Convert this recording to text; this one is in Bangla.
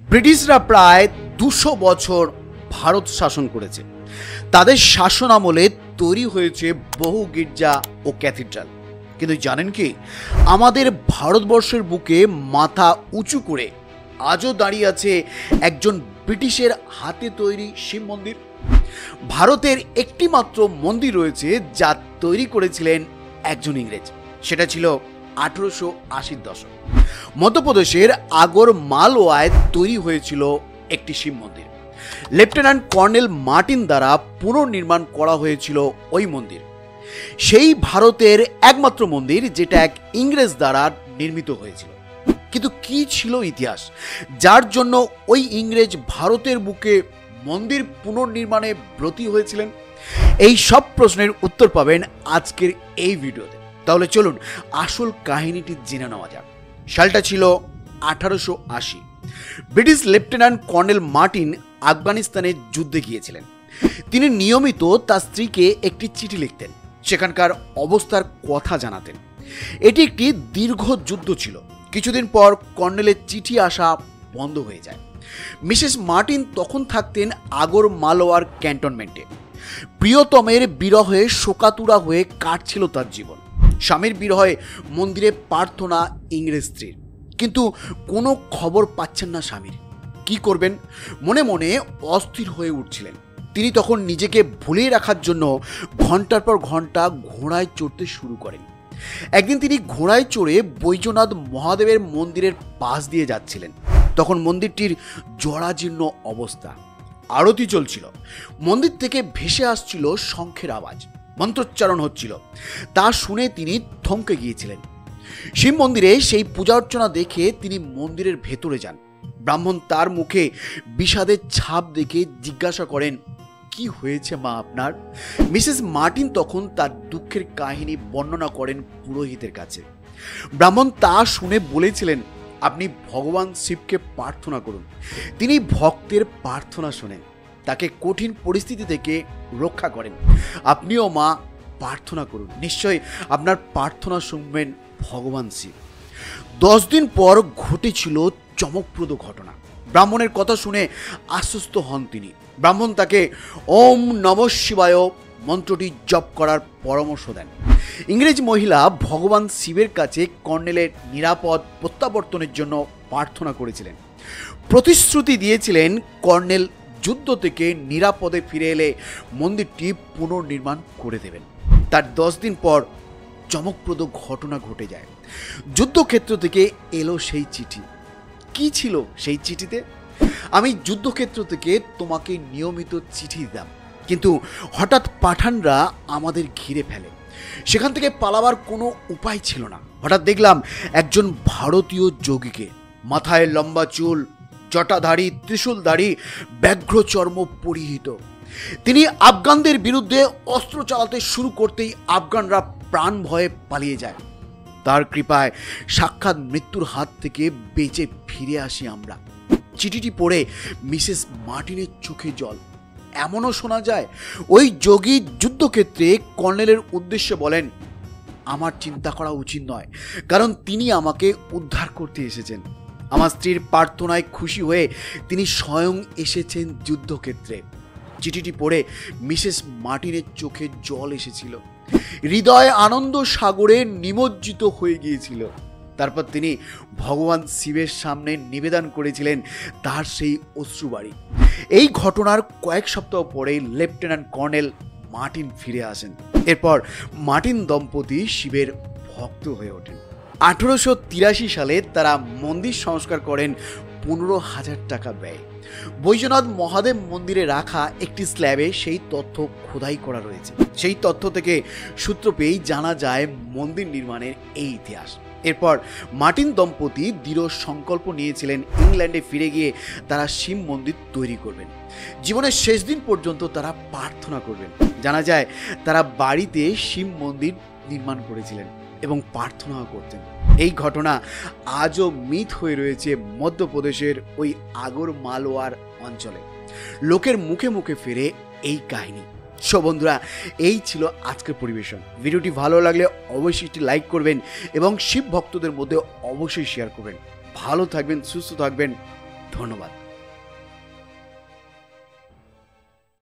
ব্রিটিশরা প্রায় 200 বছর ভারত শাসন করেছে। তাদের শাসন আমলে তৈরি হয়েছে বহু গির্জা ও ক্যাথিড্রাল। কিন্তু জানেন কি, আমাদের ভারতবর্ষের বুকে মাথা উঁচু করে আজও দাঁড়িয়ে আছে একজন ব্রিটিশের হাতে তৈরি শিব মন্দির। ভারতের একটি মাত্র মন্দির রয়েছে যা তৈরি করেছিলেন একজন ইংরেজ। সেটা ছিল 1880-র দশক। মধ্যপ্রদেশের আগর মালওয়ায় তৈরি হয়েছিল একটি শিব মন্দির। লেফটেন্যান্ট কর্নেল মার্টিন দ্বারা পুনর্নির্মাণ করা হয়েছিল ওই মন্দির। সেই ভারতের একমাত্র মন্দির যেটা এক ইংরেজ দ্বারা নির্মিত হয়েছিল। কিন্তু কি ছিল ইতিহাস যার জন্য ওই ইংরেজ ভারতের বুকে মন্দির পুনর্নির্মাণে ব্রতী হয়েছিলেন? এই সব প্রশ্নের উত্তর পাবেন আজকের এই ভিডিওতে। তাহলে চলুন আসল কাহিনীটি জেনে নেওয়া যাক। সালটা ছিল 1880। ব্রিটিশ লেফটেন্যান্ট কর্নেল মার্টিন আফগানিস্তানের যুদ্ধে গিয়েছিলেন। তিনি নিয়মিত তার স্ত্রীকে একটি চিঠি লিখতেন, সেখানকার অবস্থার কথা জানাতেন। এটি একটি দীর্ঘ যুদ্ধ ছিল। কিছুদিন পর কর্নেলের চিঠি আসা বন্ধ হয়ে যায়। মিসেস মার্টিন তখন থাকতেন আগর মালওয়ার ক্যান্টনমেন্টে। প্রিয়তমের বিরহে শোকাতুরা হয়ে কাটছিল তার জীবন। স্বামীর বিরহে মন্দিরে প্রার্থনা ইংরেজ স্ত্রীর, কিন্তু কোনো খবর পাচ্ছেন না স্বামীর। কি করবেন মনে মনে অস্থির হয়ে উঠছিলেন। তিনি তখন নিজেকে ভুলিয়ে রাখার জন্য ঘন্টার পর ঘন্টা ঘোড়ায় চড়তে শুরু করেন। একদিন তিনি ঘোড়ায় চড়ে বৈদ্যনাথ মহাদেবের মন্দিরের পাশ দিয়ে যাচ্ছিলেন। তখন মন্দিরটির জরাজীর্ণ অবস্থা। আরতি চলছিল। মন্দির থেকে ভেসে আসছিল শঙ্খের আওয়াজ, মন্ত্রোচ্চারণ হচ্ছিল। তা শুনে তিনি থমকে গিয়েছিলেন। শিব মন্দিরে সেই পূজা অর্চনা দেখে তিনি মন্দিরের ভেতরে যান। ব্রাহ্মণ তার মুখে বিষাদের ছাপ দেখে জিজ্ঞাসা করেন, কি হয়েছে মা আপনার? মিসেস মার্টিন তখন তার দুঃখের কাহিনী বর্ণনা করেন পুরোহিতের কাছে। ব্রাহ্মণ তা শুনে বলেছিলেন, আপনি ভগবান শিবকে প্রার্থনা করুন। তিনি ভক্তের প্রার্থনা শোনেন, তাকে কঠিন পরিস্থিতি থেকে রক্ষা করেন। আপনিও মা প্রার্থনা করুন, নিশ্চয়ই আপনার প্রার্থনা শুনবেন ভগবান শিব। 10 দিন পর ঘটেছিল চমকপ্রদ ঘটনা। ব্রাহ্মণের কথা শুনে আশ্বস্ত হন তিনি। ব্রাহ্মণ তাকে ওম নমঃ শিবায় মন্ত্রটি জপ করার পরামর্শ দেন। ইংরেজ মহিলা ভগবান শিবের কাছে কর্নেলের নিরাপদ প্রত্যাবর্তনের জন্য প্রার্থনা করেছিলেন। প্রতিশ্রুতি দিয়েছিলেন কর্নেল যুদ্ধ থেকে নিরাপদে ফিরে এলে মন্দিরটি পুনর্নির্মাণ করে দেবেন। তার 10 দিন পর চমকপ্রদ ঘটনা ঘটে যায়। যুদ্ধক্ষেত্র থেকে এলো সেই চিঠি। কি ছিল সেই চিঠিতে? আমি যুদ্ধক্ষেত্র থেকে তোমাকে নিয়মিত চিঠি দিতাম, কিন্তু হঠাৎ পাঠানরা আমাদের ঘিরে ফেলে। সেখান থেকে পালাবার কোনো উপায় ছিল না। হঠাৎ দেখলাম একজন ভারতীয় যোগীকে, মাথায় লম্বা চুল, জটাধারী, ত্রিশূলধারী, ব্যাঘ্র চর্ম পরিহিত। তিনি আফগানদের বিরুদ্ধে অস্ত্র চালাতে শুরু করতেই আফগানরা প্রাণ ভয়ে পালিয়ে যায়। তার কৃপায় সাক্ষাৎ মৃত্যুর হাত থেকে বেঁচে ফিরে আসি আমরা। চিঠিটি পড়ে মিসেস মার্টিনের চোখে জল। এমনও শোনা যায় ওই যোগী যুদ্ধক্ষেত্রে কর্নেলের উদ্দেশ্যে বলেন, আমার চিন্তা করা উচিত নয়, কারণ তিনি আমাকে উদ্ধার করতে এসেছেন। আমার স্ত্রীর প্রার্থনায় খুশি হয়ে তিনি স্বয়ং এসেছেন যুদ্ধক্ষেত্রে। চিঠিটি পড়ে মিসেস মার্টিনের চোখে জল এসেছিল। হৃদয় আনন্দ সাগরে নিমজ্জিত হয়ে গিয়েছিল। তারপর তিনি ভগবান শিবের সামনে নিবেদন করেছিলেন তার সেই অশ্রুবাড়ি। এই ঘটনার কয়েক সপ্তাহ পরে লেফটেন্যান্ট কর্নেল মার্টিন ফিরে আসেন। এরপর মার্টিন দম্পতি শিবের ভক্ত হয়ে ওঠেন। 1883 সালে তারা মন্দির সংস্কার করেন 15,000 টাকা ব্যয়। বৈদ্যনাথ মহাদেব মন্দিরে রাখা একটি স্ল্যাবে সেই তথ্য খোদাই করা রয়েছে। সেই তথ্য থেকে সূত্র পেয়েই জানা যায় মন্দির নির্মাণের এই ইতিহাস। এরপর মার্টিন দম্পতি দৃঢ় সংকল্প নিয়েছিলেন ইংল্যান্ডে ফিরে গিয়ে তারা শিব মন্দির তৈরি করবেন। জীবনের শেষ দিন পর্যন্ত তারা প্রার্থনা করবেন। জানা যায় তারা বাড়িতে শিব মন্দির নির্মাণ করেছিলেন এবং প্রার্থনাও করতেন। এই ঘটনা আজও মিথ হয়ে রয়েছে মধ্যপ্রদেশের ওই আগর মালওয়ার অঞ্চলে। লোকের মুখে মুখে ফেরে এই কাহিনী। সো বন্ধুরা, এই ছিল আজকের পরিবেশন। ভিডিওটি ভালো লাগলে অবশ্যই একটি লাইক করবেন এবং শিব ভক্তদের মধ্যে অবশ্যই শেয়ার করবেন। ভালো থাকবেন, সুস্থ থাকবেন। ধন্যবাদ।